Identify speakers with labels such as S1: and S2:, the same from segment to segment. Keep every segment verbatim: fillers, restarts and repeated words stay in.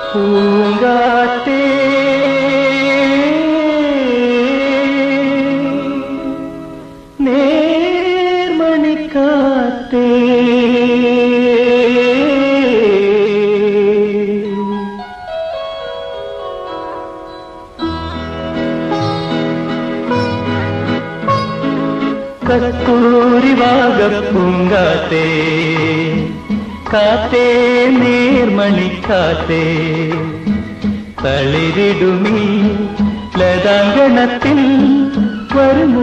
S1: പൂങ്കാറ്റേ നേർമണിക്കാറ്റേ കസ്തൂരി വാഗപ്പൂങ്കാറ്റേ കാറ്റേ നീർമണിക്കാറ്റേ തളിരിടുമീ ലതാങ്കണത്തിൽ വരുമോ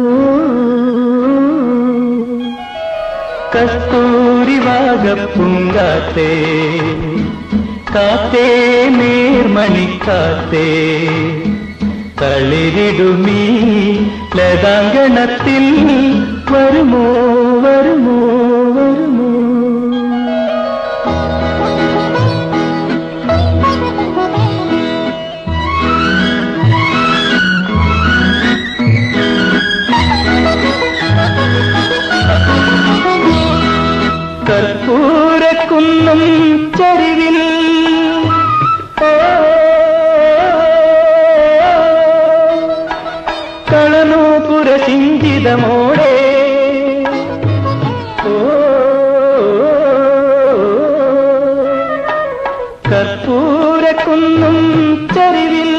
S1: കസ്തൂരി വാഗപ്പൂങ്കാറ്റേ കാറ്റേ നീർമണിക്കാറ്റേ തളിരിടുമീ ലതാങ്കണത്തിൽ വരുമോ വരുമോ വരുമോ കർപ്പൂരക്കുന്നം ചരിവിൽ കളനൂപുര സിഞ്ചിതമോടെ കർപ്പൂരക്കുന്നം ചരിവിൽ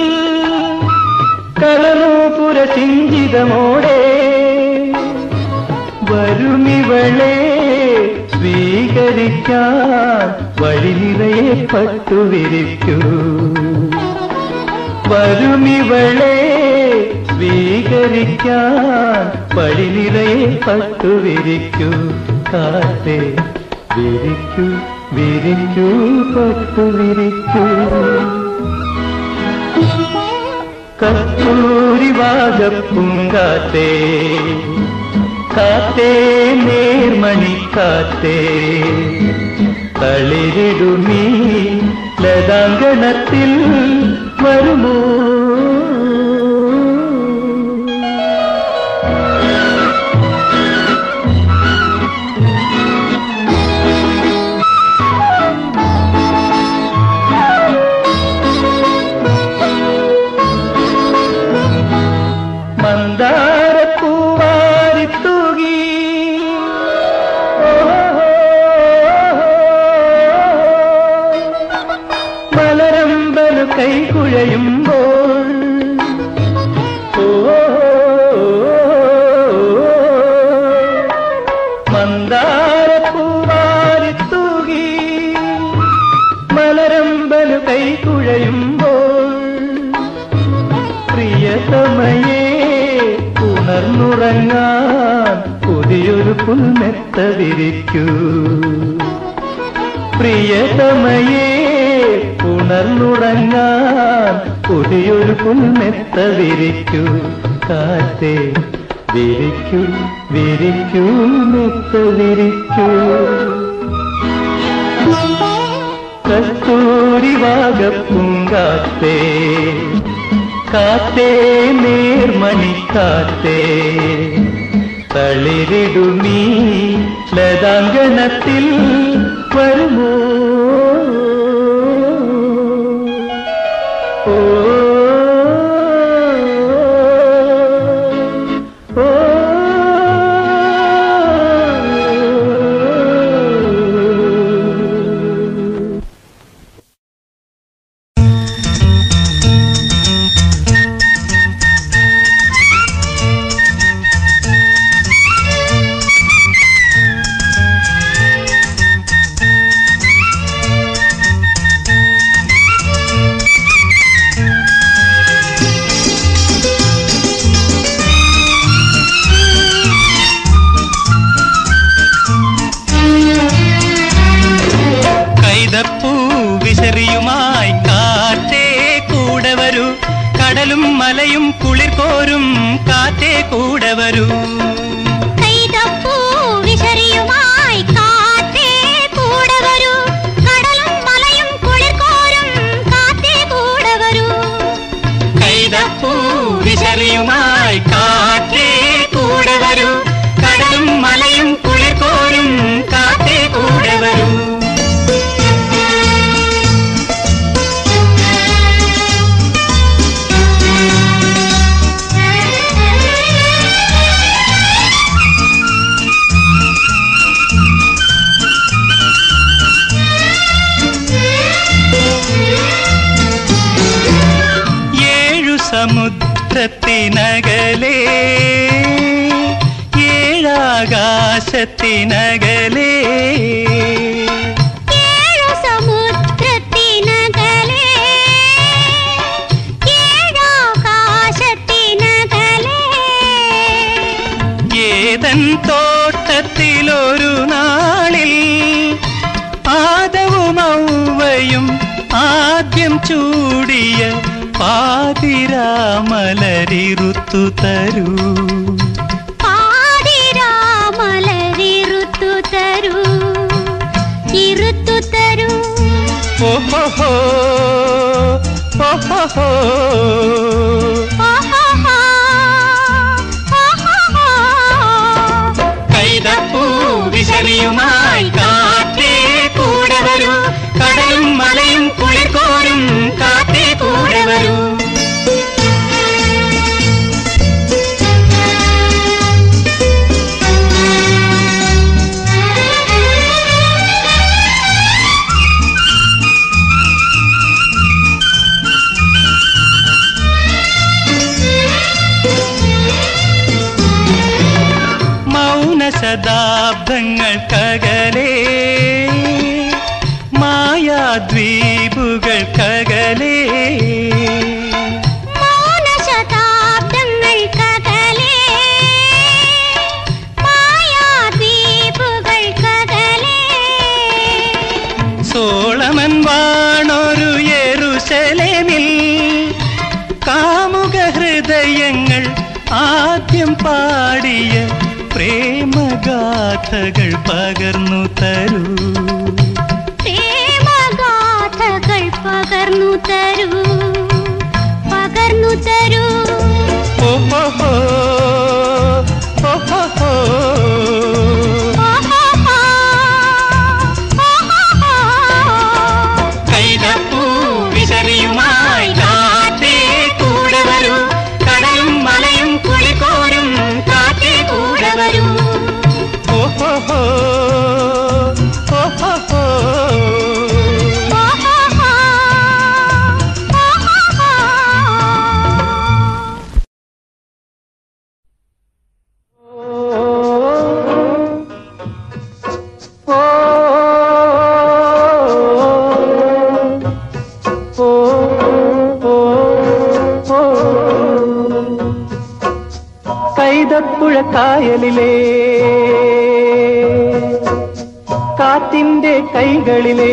S1: കളനൂപുര സിഞ്ചിതമോടെ വരുമിവളെ സ്വീകരിക്കാൻ വഴി നിറയെ പട്ടുവിരിക്കൂ വരുമിവളെ സ്വീകരിക്കാൻ വഴി നിറയെ പട്ടുവിരിക്കൂ കാറ്റേ വിരിക്കൂ വിരിക്കൂ പട്ടുവിരിക്കൂ കസ്തൂരി വാഗപ്പൂങ്കാറ്റേ കാറ്റേ നീർമണിക്കാറ്റേ തളിരിടുമീ ലതാങ്കണത്തിൽ വരുമോ മന്ദാരപ്പൂവാരിത്തൂകി മലരമ്പലു കൈകുഴയുമ്പോൾ മന്ദാരപ്പൂവാരിത്തൂകി മലരമ്പലു കൈകുഴയുമ്പോൾ പ്രിയതമയേ ഉണർന്നുറങ്ങാൻ പുതിയൊരു പുൽമെത്ത വിരിക്കൂ പ്രിയതമയേ ഉണർന്നുറങ്ങാൻ പുതിയൊരു പുൽമെത്ത വിരിക്കൂ കാറ്റേ വിരിക്കൂ വിരിക്കൂ മെത്ത വിരിക്കൂ കസ്തൂരി വാഗപ്പൂങ്കാറ്റേ കാറ്റേ നീർമണിക്കാറ്റേ തളിരിടുമീ ലതാങ്കണത്തിൽ വരുമോ ഓ കടലും മലയും കുളിർ കോരും കാറ്റേ കൂടെ വരൂ
S2: കൈതപ്പൂ വിശറിയുമായി കാറ്റേ കൂടെ വരൂ കടലും മലയും കുളിർ കോരും കാറ്റേ കൂടെ വരൂ
S1: കൈതപ്പൂ വിശറിയുമായി കാറ്റേ കൂടെ വരൂ കടലും മലയും കുളിർ കോരും കാറ്റേ കൂടെ വരൂ സമുദ്രത്തിനകലേ ഏഴാകാശത്തിനകലേ
S2: ഏഴു സമുദ്രത്തിനകലേ ഏഴാകാശത്തിനകലേ
S1: ഏതൻ തോട്ടത്തിലൊരു നാളിൽ ആദവും ഔവയും ആദ്യം ചൂടിയ പാതിരാമലരിറുത്തു തരൂ
S2: പാതിരാമലരിറുത്തു തരൂ ഇറുത്തു തരൂ
S1: ഓഹോ ഓഹോ കൈതപ്പൂ വിശറിയുമായി കാറ്റേ കൂടെ വരൂ കടലും മലയും കുളിർക്കോരും കാറ്റേ കൂടെ വരൂ ശതാബ്ദങ്ങൾക്കകലേ മായാദ്വീപുകൾക്കകലേ
S2: മൗനശതാബ്ദങ്ങൾക്കകലേ മായാദ്വീപുകൾക്കകലേ
S1: സോളമൻ വാണൊരു യെരൂശലേമിൽ കാമുക ഹൃദയങ്ങൾ ആദ്യം പാടിയ പ്രേമഗാഥകൾ പകർന്നു തരൂ
S2: പ്രേമഗാഥകൾ പകർന്നു തരൂ പകർന്നു തരൂ
S1: ഓഹോ ഓഹോ കൈതപ്പൂ വിശറിയുമായി കാറ്റേ കൂടെ വരൂ കടലും മലയും കുളിർക്കോരും കാറ്റേ കൂടെ വരൂ ഓഹോ ഓഹോ കൈതപ്പുഴ കായലിലേ കാറ്റിന്റെ കൈകളിലേ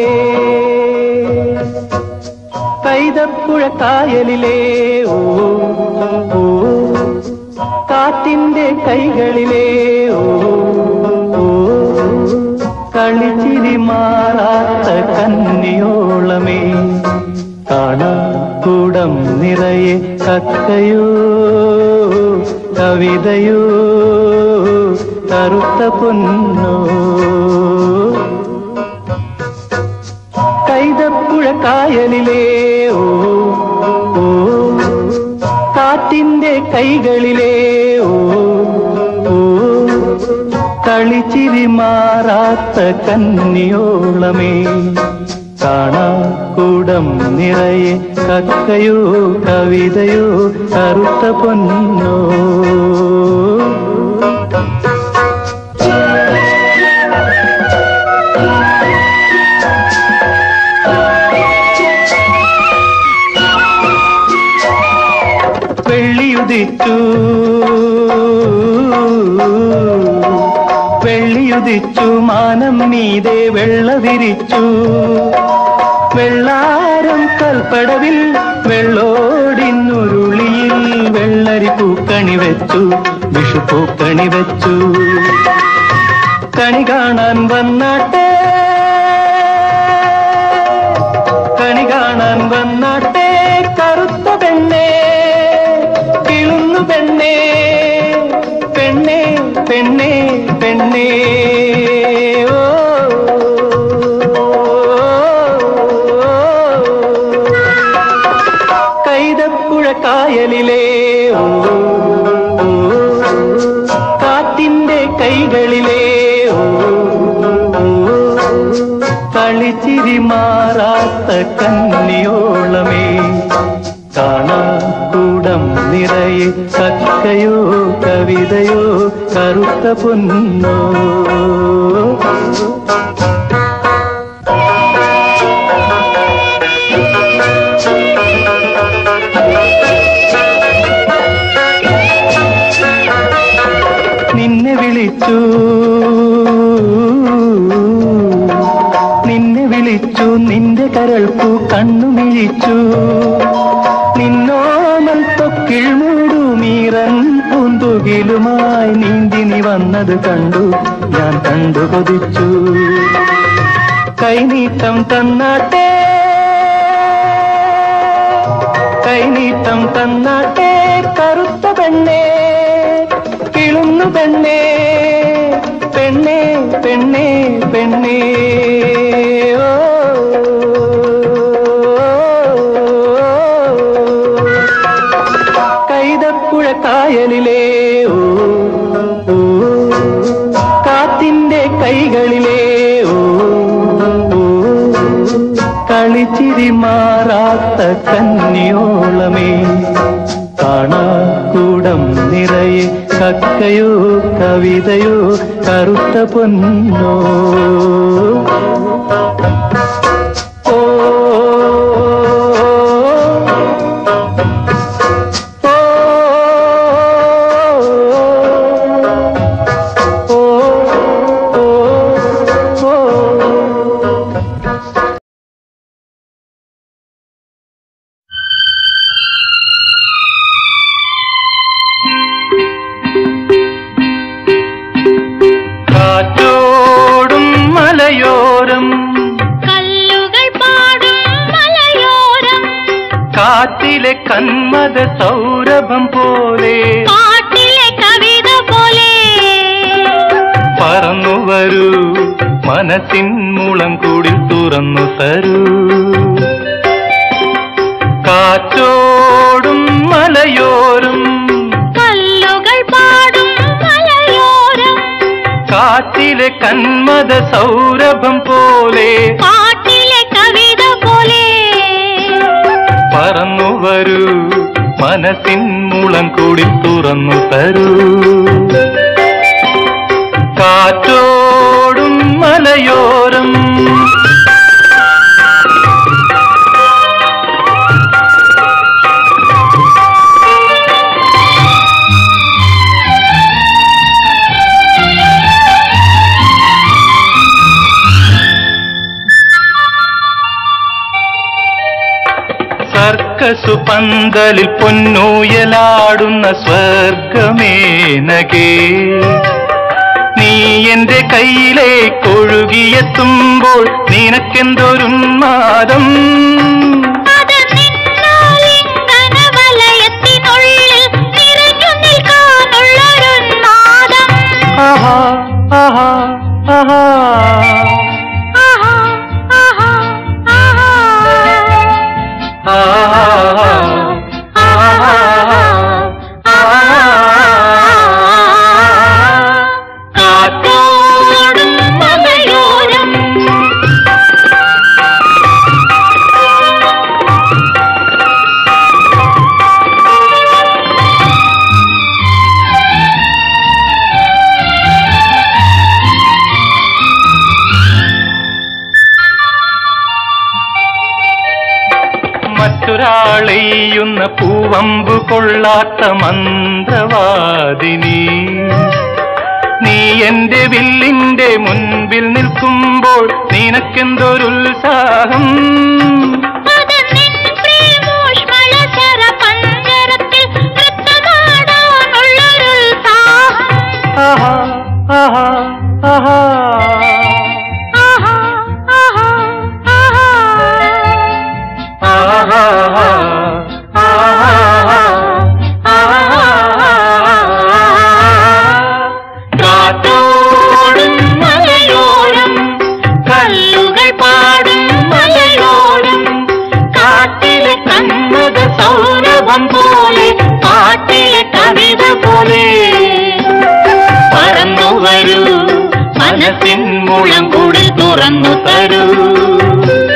S1: കൈതപ്പുഴ കായലിലേ ഓ ഓ കാറ്റിന്റെ കൈകളിലേ ഓ ഓ കളിച്ചിരി മാറാത്ത കന്നിയോളമേ കാണാക്കൂടം നിറയെ കക്കയോ കവിതയോ കറുത്ത പൊന്നോ കൈതപ്പുഴ കായലിലേ ഓ ഓ കാറ്റിന്റെ കൈകളിലേ ഓ ഓ കളിച്ചിരി മാറാത്ത കന്നിയോളമേ കാണാക്കൂടം നിറയെ കക്കയോ കവിതയോ കറുത്ത പൊന്നോ വെള്ളിയുദിച്ചു വെള്ളിയുദിച്ചു മാനം മീതെ വെള്ള വിരിച്ചു വെള്ളാരം കൽപ്പടവിൽ വെള്ളോടിന്നുരുളിയിൽ വെള്ളരി പൂക്കണി വെച്ചു വിഷു പൂക്കണി വെച്ചു കണി കാണാൻ വന്നാട്ടെ കണി കാണാൻ വന്നാട്ടെ കറുത്ത പെണ്ണേ കിളുന്നു പെണ്ണേ പെണ്ണേ പെണ്ണേ പെണ്ണേ ഓ കൈതപ്പുഴ കായലിലേ ഓ കാറ്റിന്റെ കൈകളിലേ ഓ കളിച്ചിരി മാറാത്ത കന്നിയോളമേ കാണാക്കൂടം നിറയെ കക്കയോ കവിതയോ കറുത്ത പൊന്നോ. നിന്നെ വിളിച്ചു നിന്നെ വിളിച്ചു നിന്റെ കരൾക്കു കണ്ണുമിഴിച്ചു. നിന്നോമൽ തൊക്കിൾ മൂടുമീറൻ പൂന്തുകിലുമായി നീന്തി നീ വന്നത് കണ്ടു ഞാൻ കണ്ടു കൊതിച്ചു. കൈനീട്ടം തന്നാട്ടെ കൈനീട്ടം തന്നാട്ടെ കറുത്ത പെണ്ണേ കിളുന്നു പെണ്ണേ പെണ്ണേ പെണ്ണേ പെണ്ണേ. ഓ കൈതപ്പുഴ കായലിലെ ഓ ഓ കാറ്റിന്റെ കൈകളിലെ ഓ ഓ കളിച്ചിരി മാറാത്ത കന്നിയോളമേ. കാണാക്കൂടം നിറയെ കക്കയോ കവിതയോ കറുത്ത പൊന്നോ. ഓ കാറ്റോടും മലയോരം
S2: കല്ലുകൾ പാടും മലയോരം
S1: കാറ്റിലെ കന്മത സൗരഭം പോലെ
S2: പാട്ടിലെ കവിത പോലെ
S1: പറന്നു വരൂ മനസ്സിൻ മുളം കൂടി തുറന്നു തരൂ. കാറ്റോടും മലയോരം
S2: കല്ലുകൾ പാടും മലയോരം
S1: കാറ്റിലെ കന്മത സൗരഭം പോലെ
S2: പാട്ടിലെ കവിത പോലെ
S1: പറന്നു വരൂ മനസ്സിൻ മുളം കൂടി തുറന്നു തരൂ. കാറ്റോടും മലയോരം സർക്കസു പന്തലിൽ പൊന്നൂയലാടുന്ന സ്വർഗമേനകേ. നീ എന്റെ കയ്യിലേക്കൊഴുകിയെത്തുമ്പോൾ നിനക്കെന്തൊരുന്മാദം. ആഹാ ആഹാ ആഹാ
S2: കാറ്റോടും മലയോരം
S1: മറ്റൊരാളെയ്യുന്ന പൂവമ്പു കൊള്ളാത്ത മന്ത്രവാദിനി. നീ എന്റെ വില്ലിന്റെ മുൻപിൽ നിൽക്കുമ്പോൾ നിനക്കെന്തൊരുത്സാഹം. ആഹാ ആഹാ ആഹാ കാറ്റോടും മലയോരം കല്ലുകൾ പാടും മലയോരം കാറ്റിലെ കന്മത സൗരഭം പോലെ പാട്ടിലെ കവിത പോലെ പറന്നു വരൂ മനസ്സിൻ മുളം കൂടി തുറന്നു തരൂ.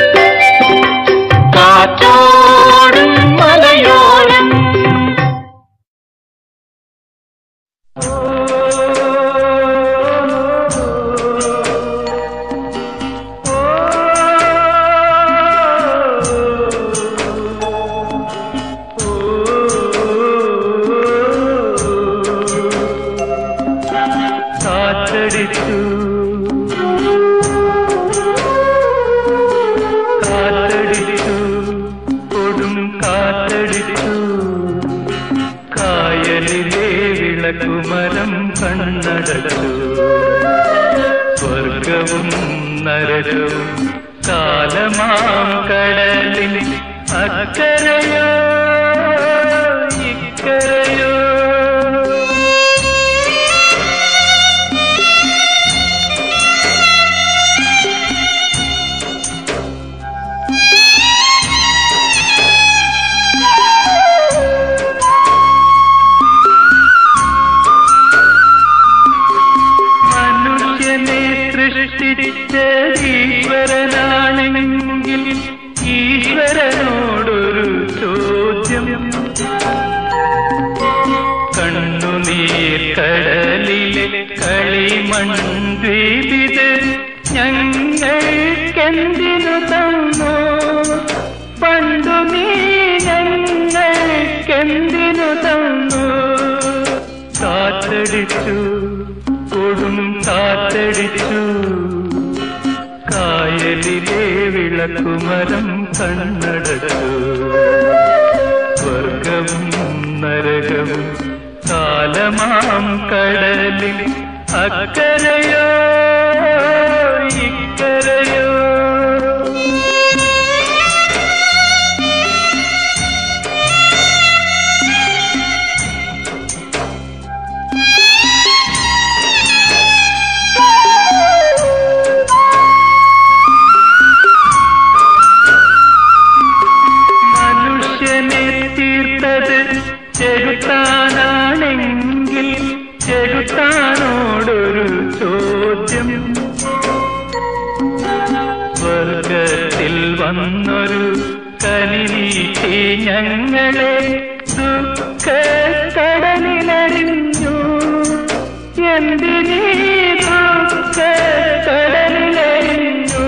S1: കാറ്റോടും മലയോരം നരകവും കാലമാം കടലിൽ അക്കരയോ ഇക്കരയോ. ഈശ്വരനാണെങ്കിൽ ഈശ്വരനോടൊരു ചോദ്യം. കണ്ണുനീർ കടലിലെ കളിമൺദ്വീപിത് ഞങ്ങൾക്കെന്തിനു തന്നു? പണ്ടു നീ ഞങ്ങൾക്കെന്തിനു തന്നു? കാറ്റടിച്ചു, കൊടും കാറ്റടിച്ചു, കായലിലെ വിളക്കുമരം കണ്ണടച്ചു. സ്വർഗവും നരകവും കാലമാം കടലിൽ അക്കരയോ ഇക്കരയോ. ചെകുത്താനാണെങ്കിൽ ചെകുത്താനോടൊരു ചോദ്യം. സ്വർഗത്തിൽ വന്നൊരു കനിനീട്ടി ഞങ്ങളെ ദുഃഖക്കടലിലറിഞ്ഞു. എന്തിനീ ദുഃഖക്കടലിലറിഞ്ഞു?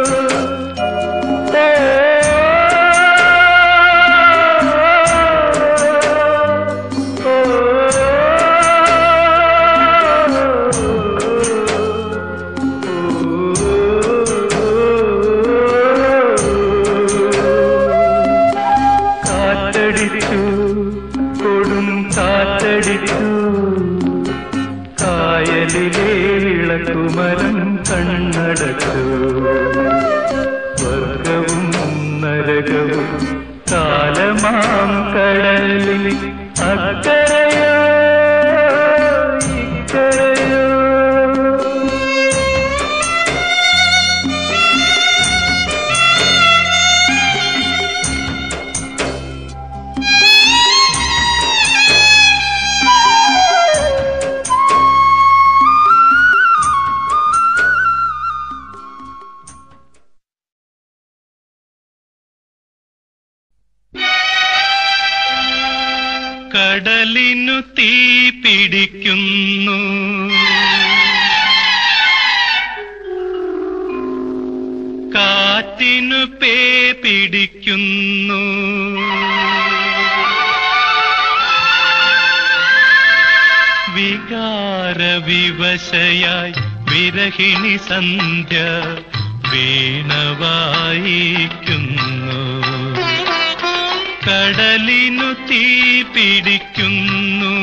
S1: കൊടും കാറ്റടിച്ചു, കായലിലെ വിളക്കുമരം കണ്ണടച്ചു. സ്വർഗവും നരകവും കാലമാം കടലിൽ അക്കരയോ ഇക്കരയോ. കടലിനു തീ പിടിക്കുന്നു, കാറ്റിനു പേ പിടിക്കുന്നു, വികാരവിവശയായി വിരഹിണി സന്ധ്യ വീണവായിക്കുന്നു. കടലിനു തീ പിടിക്കുന്നു,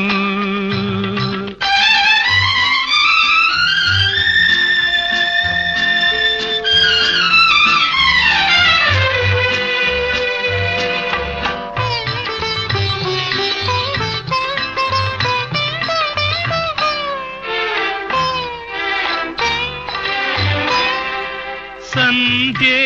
S1: സന്ധ്യേ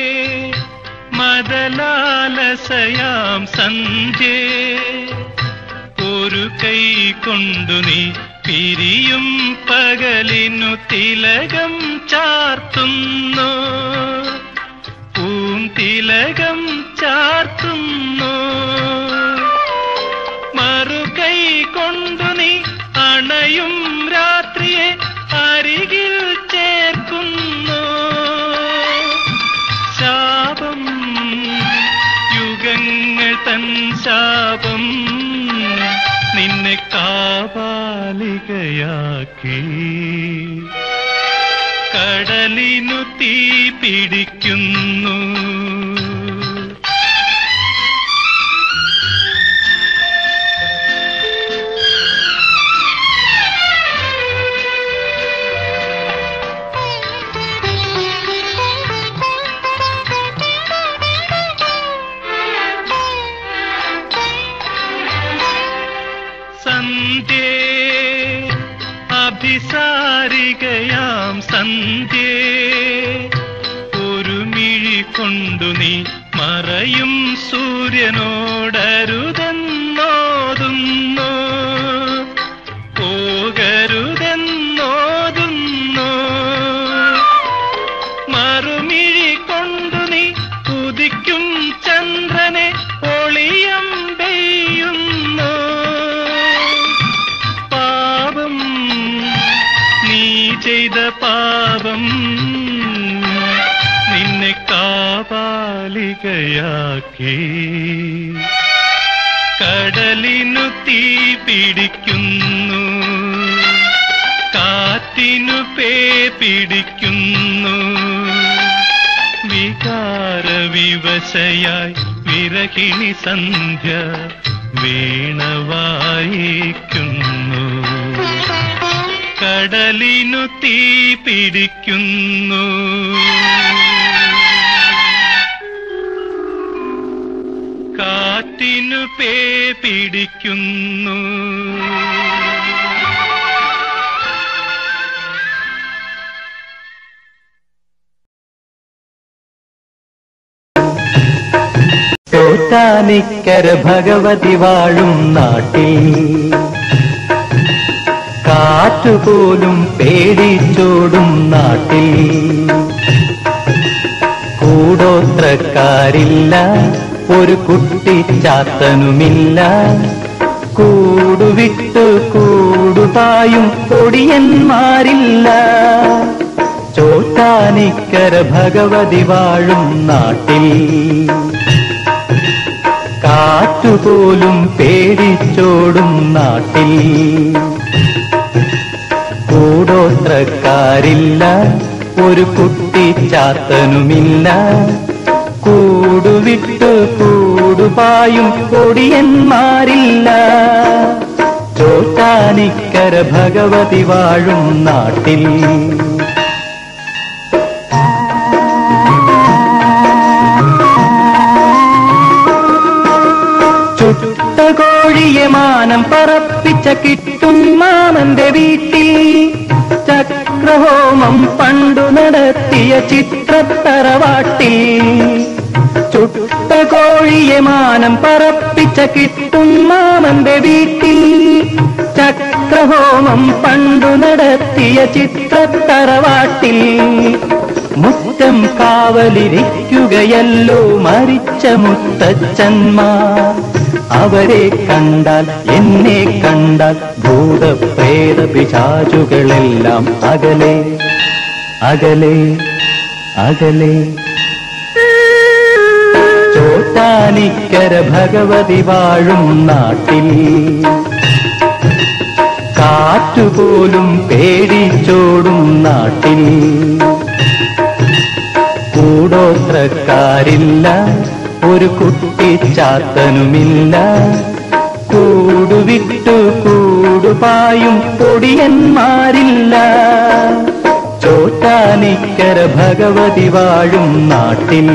S1: മദലാലസയാം സന്ധ്യേ, ഒരു കൈ കൊണ്ടു നീ പിരിയും പകലിനു തിലകം ചാർത്തുന്നു, പൂന്തിലകം ചാർത്തുന്നു. മറുകൈ കൊണ്ടു നീ അണയും രാത്രിയെ അരികിൽ ചേർക്കുന്നു. ശാപം, യുഗങ്ങൾ തൻ ശാപം നിന്നെ കാപാലികയാക്കി. കടലിനു തീ പിടിക്കുന്നു, കൊണ്ടു നീ മറയും സൂര്യനോടരുതെന്നോതുന്നു, പോകരുതെന്നോതുന്നു. മറുമിഴി കൊണ്ടു നീ ഉദിക്കും ചന്ദ്രനെ ഒളിയം പെയ്യുന്നു. പാപം നീ ചെയ്ത പാപം നിന്നെ കാപാലികയാക്കി. കടലിനു തീ പിടിക്കുന്നു, കാറ്റിനു പേ പിടിക്കുന്നു. വികാര വിവശയായി വിരഹിണി സന്ധ്യ വീണവായിക്കുന്നു. കടലിനു തീ പിടിക്കുന്നു, കാറ്റിനു പേ പിടിക്കുന്നു.
S3: ചോറ്റാനിക്കര ഭഗവതി വാഴും നാട്ടിൽ കാറ്റുപോലും പേടിച്ചോടും നാട്ടിൽ കൂടോത്രക്കാരില്ല, ഒരു കുട്ടിച്ചാത്തനുമില്ല. കൂടുവിട്ട് കൂടുപായും കൊടിയന്മാരില്ല. ചോറ്റാനിക്കര ഭഗവതി വാഴും നാട്ടിൽ കാറ്റുപോലും പേടിച്ചോടും നാട്ടിൽ കൂടോത്രക്കാരില്ല, ഒരു കുട്ടിച്ചാത്തനുമില്ല. കൂടുവിട്ട് കൂടുപായും കൊടിയന്മാരില്ല. ചോറ്റാനിക്കര ഭഗവതി വാഴും നാട്ടിൽ ചുട്ട കോഴിയെ മാനം പറപ്പിച്ച കിട്ടും മാമന്റെ വീട്ടിൽ ചക്രഹോമം പണ്ടു നടത്തിയ ചിത്രത്തറവാട്ടിൽ. ചുട്ട കോഴിയെ മാനം പറപ്പിച്ച കിട്ടും മാമന്റെ വീട്ടിൽ ചക്രഹോമം പണ്ടു നടത്തിയ ചിത്രത്തറവാട്ടിൽ. മുറ്റം കാവലിരിക്കുകയല്ലോ മരിച്ച മുത്തച്ഛന്മാർ. അവരെ കണ്ടാൽ എന്നെ കണ്ടാൽ ഭൂതപ്രേത പിശാചുകളെല്ലാം അകലെ അകലെ അകലെ. ചോറ്റാനിക്കര ഭഗവതി വാഴും നാട്ടിൽ കാറ്റുപോലും പേടിച്ചോടും നാട്ടിൽ കൂടോത്രക്കാരില്ല, ഒരു കുട്ടിച്ചാത്തനുമില്ല. കൂടുവിട്ടു കൂടുപായും കൊടിയന്മാരില്ല. ചോറ്റാനിക്കര ഭഗവതി വാഴും നാട്ടിൽ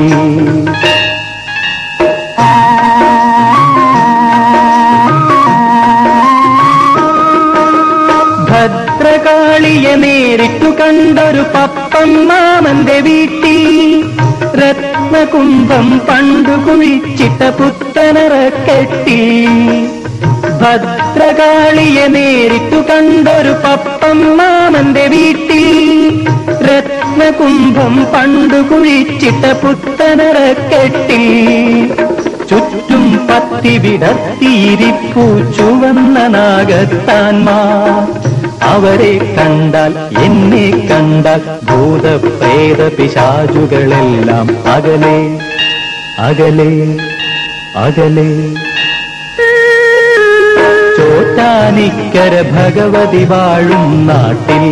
S3: ഭദ്രകാളിയെ നേരിട്ടു കണ്ടൊരു പപ്പൻ മാമന്റെ വീട്ടിൽ രത്നകുംഭം പണ്ടു കുഴിച്ചിട്ട പുത്തനറക്കെട്ടി. ഭദ്രകാളിയെ നേരിട്ടു കണ്ടൊരു പപ്പൻ മാമന്റെ വീട്ടിൽ രത്നകുംഭം പണ്ടു കുഴിച്ചിട്ട പുത്തനറക്കെട്ടി. ചുറ്റും പത്തി വിടർത്തിയിരിപ്പു ചുവന്ന നാഗത്താന്മാർ. അവരെ കണ്ടാൽ എന്നെ കണ്ടാൽ ഭൂതപ്രേത പിശാചുകളെല്ലാം അകലെ അകലെ അകലെ. ചോറ്റാനിക്കര ഭഗവതി വാഴും നാട്ടിൽ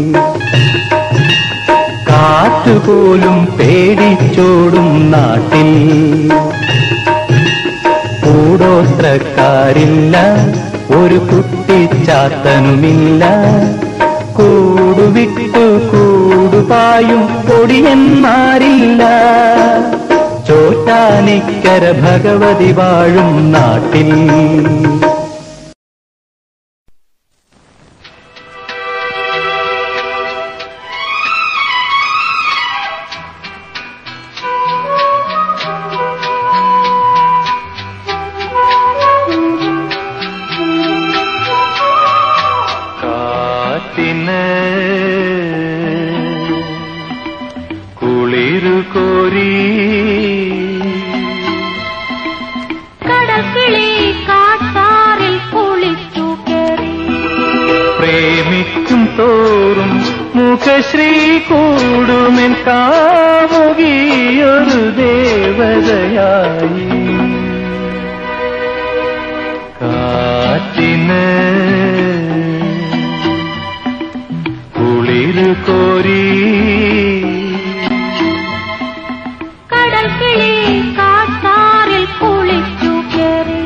S3: കാറ്റുപോലും പേടിച്ചോടും നാട്ടിൽ കൂടോത്രക്കാരില്ല, ഒരു കുട്ടിച്ചാത്തനുമില്ല. കൂടുവിട്ടു കൂടുപായും കൊടിയന്മാരില്ല. ചോറ്റാനിക്കര ഭഗവതി വാഴും നാട്ടിൽ കുളിരു കോരി
S2: കടക്കിളി കാട്ടാറിൽ കുളിച്ചു കേറി
S3: പ്രേമിക്കും തോറും മുഖശ്രീ കൂടുമെൻ കാമുകിയൊരു ദേവതയായി കാറ്റിന് കുളിരു കോരി
S2: കടൽക്കിളി കാട്ടാറിൽ കുളിച്ചു കേറി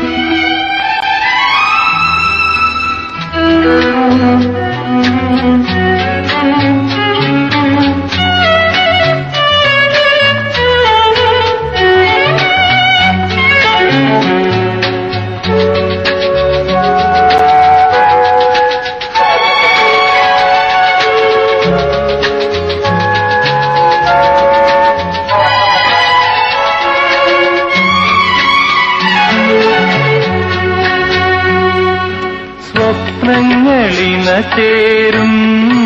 S3: സ്വപ്നങ്ങളിന ചേരും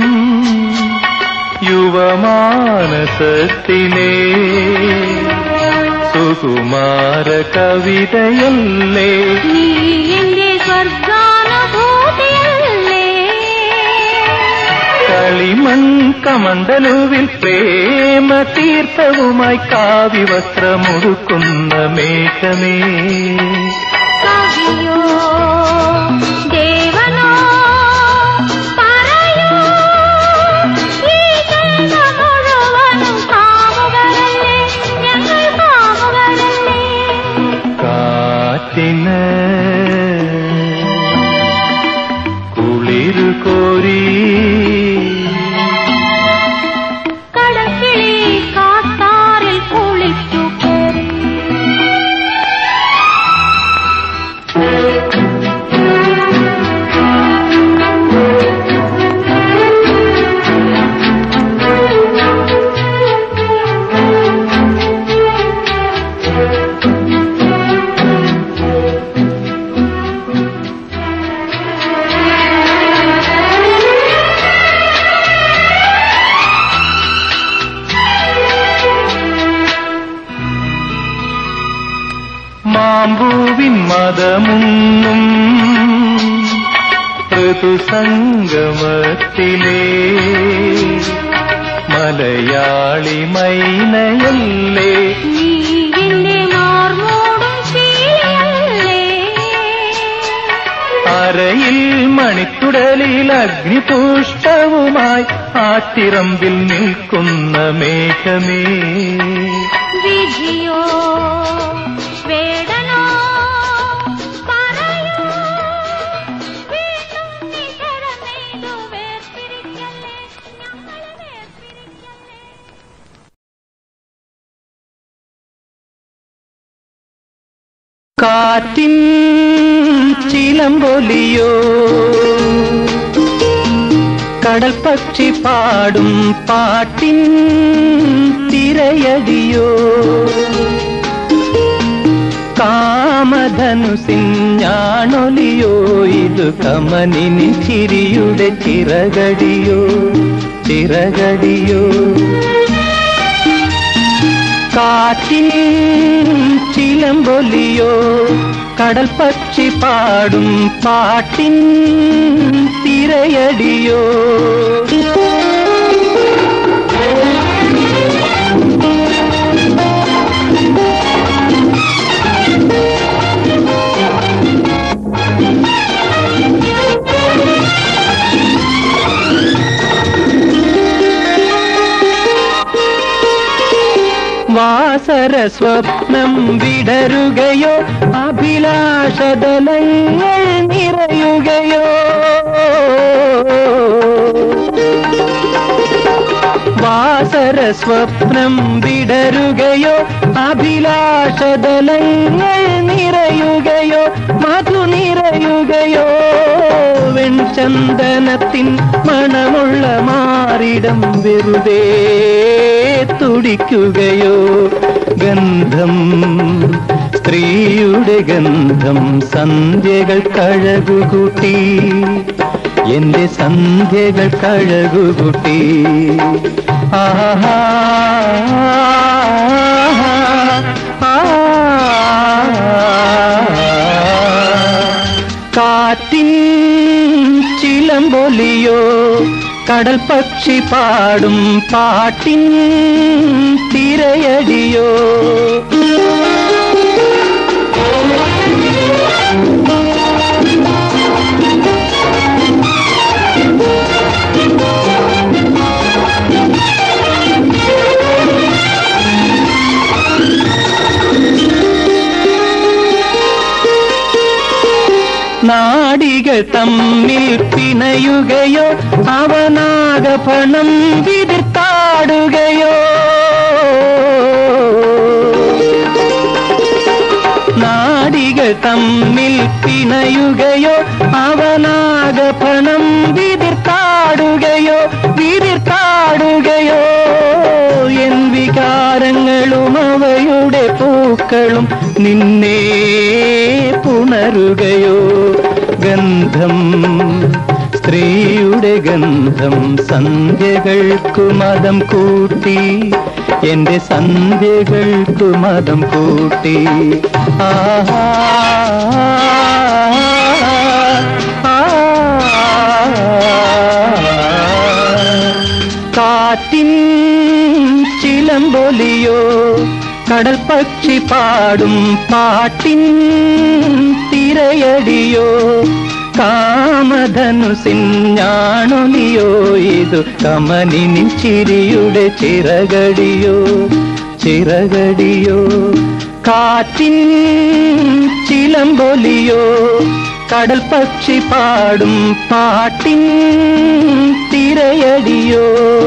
S3: യുവമാനസത്തിലെ സുകുമാര കവിതയല്ലേ
S2: നീ എന്റെ സ്വർഗാനുഭൂതിയല്ലേ
S3: കളിമൺ കമണ്ടലുവിൽ പ്രേമ തീർത്ഥവുമായി കാവ്യവസ്ത്രമുടുക്കുന്ന മേഘമേ
S2: കവിയോ ദേവനോ പറയൂ ഈ ജന്മ മുഴുവനും കാമുകരല്ലേ ഞങ്ങൾ കാമുകരല്ലേ
S3: കാറ്റിന് കുളിരു കോരി
S2: കടൽക്കിളി കാട്ടാറിൽ കുളിച്ചു കേറി
S3: മാമ്പൂവിൻ മതമുന്നും ഋതുസംഗമത്തിലെ മലയാളി മൈനയല്ലേ
S2: നീ എന്റെ മാർമോടും ശീലയല്ലേ
S3: അരയിൽ മണിത്തുടലിൽ അഗ്നിപുഷ്പവുമായി ആറ്റിറമ്പിൽ നിൽക്കുന്ന മേഘമേ
S2: വിധിയോ വേദനോ പറയൂ വീണ്ടും നികരമേതു വേർപിരിക്കല്ലേ ഞങ്ങളെ വേർപിരിക്കല്ലേ
S3: കാറ്റിൻ ചിലമ്പൊലിയോ കടൽ പക്ഷി പാടും പാട്ടിൻ തിരയടിയോ കാമധനുസിൻ ഞാണൊലിയോ ഇത് കമനിനി ചിരിയുടെ ചിറകടിയോ ചിറകടിയോ കാറ്റിൻ ചിലമ്പൊലിയോ കടൽ പക്ഷി പാടും പാട്ടിൻ തിരയടിയോ വാസര സ്വപ്നം വിടരുകയോ അഭിലാഷതലങ്ങൾ നിറയുകയോ വാസര സ്വപ്നം വിടരുകയോ അഭിലാഷതലങ്ങൾ നിറയുകയോ മധു നിറയുകയോ വെൺചന്ദനത്തിൻ മണമുള്ള മാറിടം വെറുതെ തുടിക്കുകയോ ഗന്ധം സ്ത്രീയുടെ ഗന്ധം സന്ധ്യകൾ കഴകുകൂട്ടി എന്റെ സന്ധ്യകൾ കഴകുകൂട്ടി ആഹാ ചിലമ്പൊലിയോ കടൽ പക്ഷി പാടും പാട്ടിൻ തിരയടിയോ നാടികൾ തമ്മിൽ പിണയുകയോ അവനാകപണം വിതിർത്താടുകയോ നാടികൾ തമ്മിൽ പിണയുകയോ അവനാകപണം വിതിർത്താടുകയോ വിതിർത്താടുകയോ എൻ വികാരങ്ങളും അവയുടെ പൂക്കളും നിന്നെ പുണരുകയോ ഗന്ധം സ്ത്രീയുടെ ഗന്ധം സന്ധ്യകൾക്കു മദം കൂട്ടി എന്റെ സന്ധ്യകൾക്കു മദം കൂട്ടി ആഹാ കാറ്റിൻ ചിലമ്പൊലിയോ കടൽ പക്ഷി പാടും പാട്ടിൻ തിരയടിയോ കാമധനുസിൻ ഞാണൊലിയോ ഇതു കമനിനി ചിരിയുടെ ചിറകടിയോ ചിറകടിയോ കാറ്റിൻ ചിലമ്പൊലിയോ കടൽ പക്ഷി പാടും പാട്ടിൻ തിരയടിയോ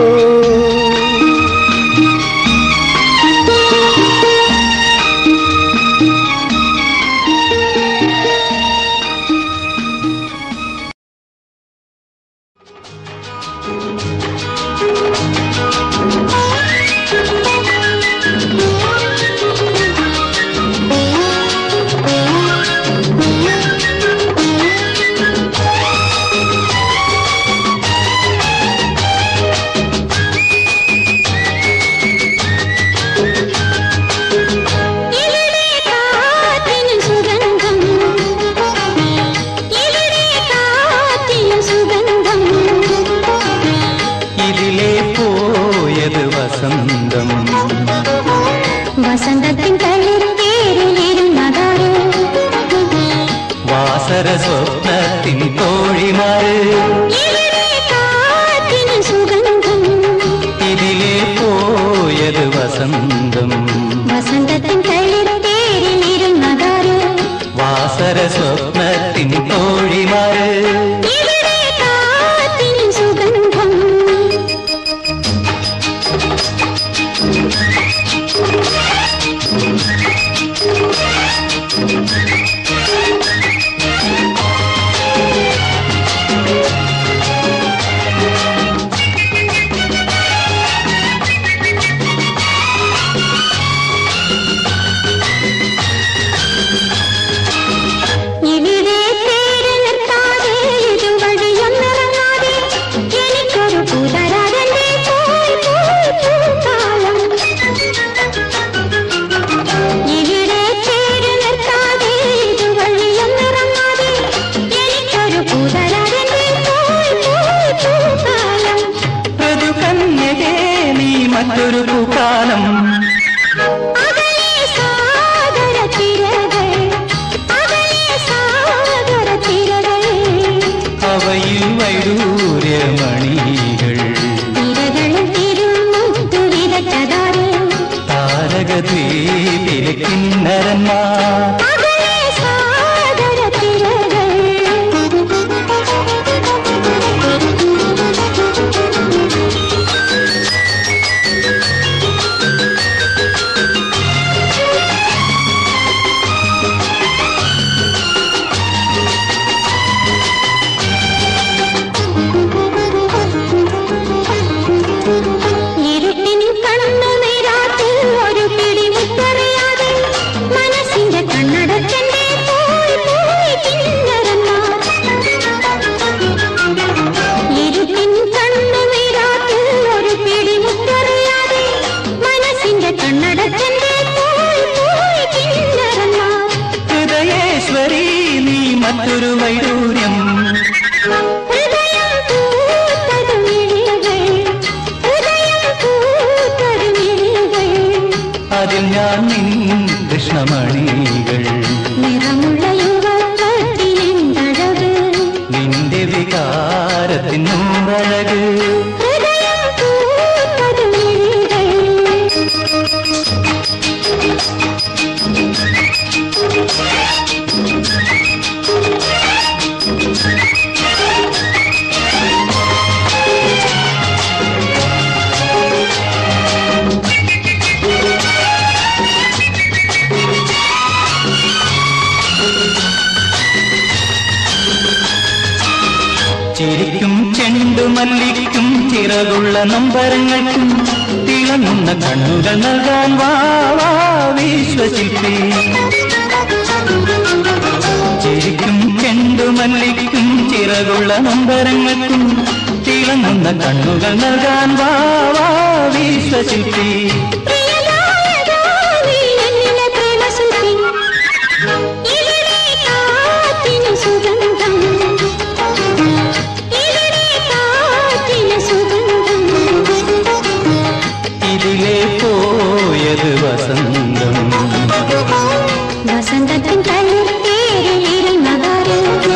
S3: സ്വപ്നത്തിൻ തോഴിമാര് ഇതിലെ പോയത് വസന്തം വസന്തത്തിൻ തളിരിരുന്നതാര് വാസര സ്വപ്നത്തിൻ തോഴിമാര് മറ്റൊരു പൂക്കാലം അവയിൽ വൈഡൂര്യമണികൾ താരകദ്വീപിലെ കിന്നരന്മാർ ഹൃദയേശ്വരി നീ മറ്റൊരു വൈഡൂര്യം ഹൃദയം കാതിൽ ഞാൻ നിൻ കൃഷ്ണമണികൾ
S2: നിറമുള്ള യുവത്വത്തിനെന്തഴക്
S3: നിന്റെ വികാരത്തിൻ നൂറഴക്
S2: ഹൃദയം പൂത്തത് മിഴികൾ
S3: ചിരിക്കും ചെണ്ടുമല്ലിക്കും ചിറകുള്ള നമ്പരങ്ങൾക്കും തിളങ്ങുന്ന കണ്ണുകൾ നൽകാൻ വാ വാ വിശ്വശില്പി ചിരിക്കും ചെണ്ടുമല്ലിക്കും ചിറകുള്ള നമ്പരങ്ങൾക്കും തിളങ്ങുന്ന കണ്ണുകൾ നൽകാൻ വാ വാ വിശ്വശില്പി ഇതിലേ പോയത് വസന്തം
S2: വസന്തത്തിൻ തളിർത്തേരിൽ നഗാരേ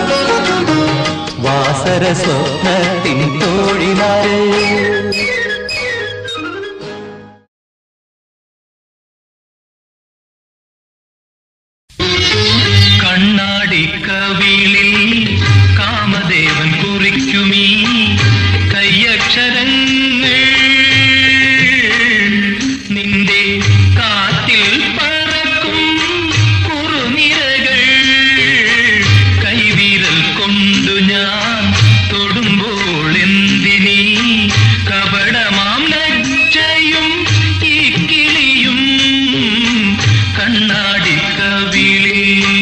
S3: വാസര സ്വപ്നത്തിൻ തോഴിനാരേ കണ്ണാടിക്കവിളിൽ കാമദേവൻ കുറിക്കുമീ കയ്യക്ഷരങ്ങൾ നിന്റെ കാറ്റിൽ പറക്കും കുറുനിരകൾ കൈവിരൽ കൊണ്ടു ഞാൻ തൊടുമ്പോൾ എന്തിനീ കപടമാം ലജ്ജയും ഈ കിളിയും കണ്ണാടിക്കവിളിൽ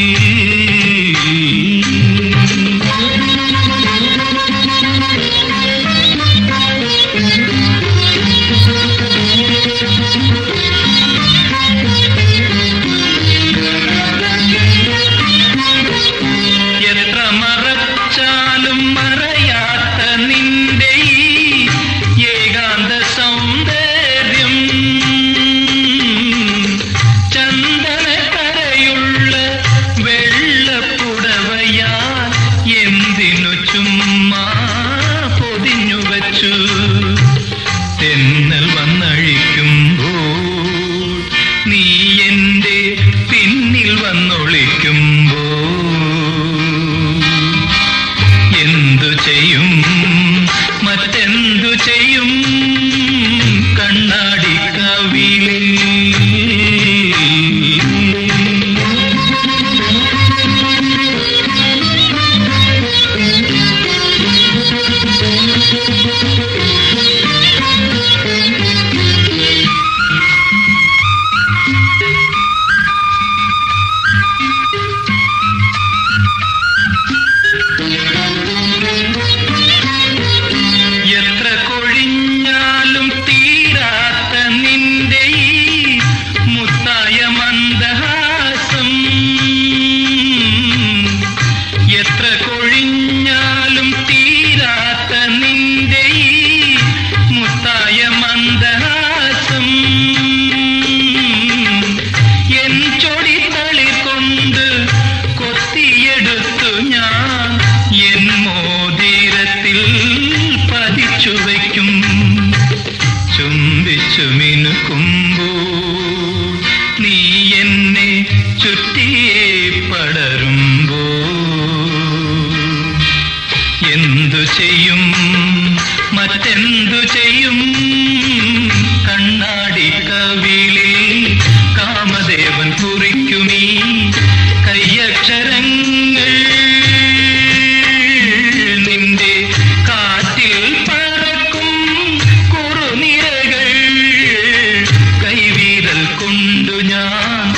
S3: എത്ര മറച്ചാലും മറയാത്ത നിന്റെ ഈ ഏകാന്ത സൗന്ദര്യം ചന്ദനക്കരയുള്ള വെള്ളപ്പുടവയാൽ എന്തിനു ചുമ്മാ പൊതിഞ്ഞു വച്ചു തെന്നൽ വന്നഴിക്കുമ്പോൾ നീ എന്റെ പിന്നിൽ വന്നൊളിക്കുമ്പോൾ എന്തു ചെയ്യും മറ്റെന്തു ചെയ്യും കണ്ണാടിക്കവിളിൽ എത്ര കൊഴിഞ്ഞാലും തീരാത്ത നിന്റെ ഈ മുത്തായ മന്ദഹാസം എത്ര കൊഴിഞ്ഞാലും തീരാത്ത നിന്റെ ഈ മുത്തായ മന്ദഹാസം എൻ ചൊടിത്തളിർ കൊണ്ട് കൊത്തിയെടുത്തു ഞാൻ എൻ മോതിരത്തിൽ പതിച്ചു വയ്ക്കും ചുംബിച്ചു മിനുക്കുമ്പോൾ നീ എന്നെ ചുറ്റിയേ പടരുമ്പോൾ എന്തു ചെയ്യും മറ്റെന്തു ചെയ്യും കണ്ണാടിക്കവിളിൽ കാമദേവൻ കുറിക്കുമീ കയ്യക്ഷരങ്ങൾ നിന്റെ കാറ്റിൽ പറക്കും കുറുനിരകൾ കൈവിരൽ കൊണ്ടു ഞാൻ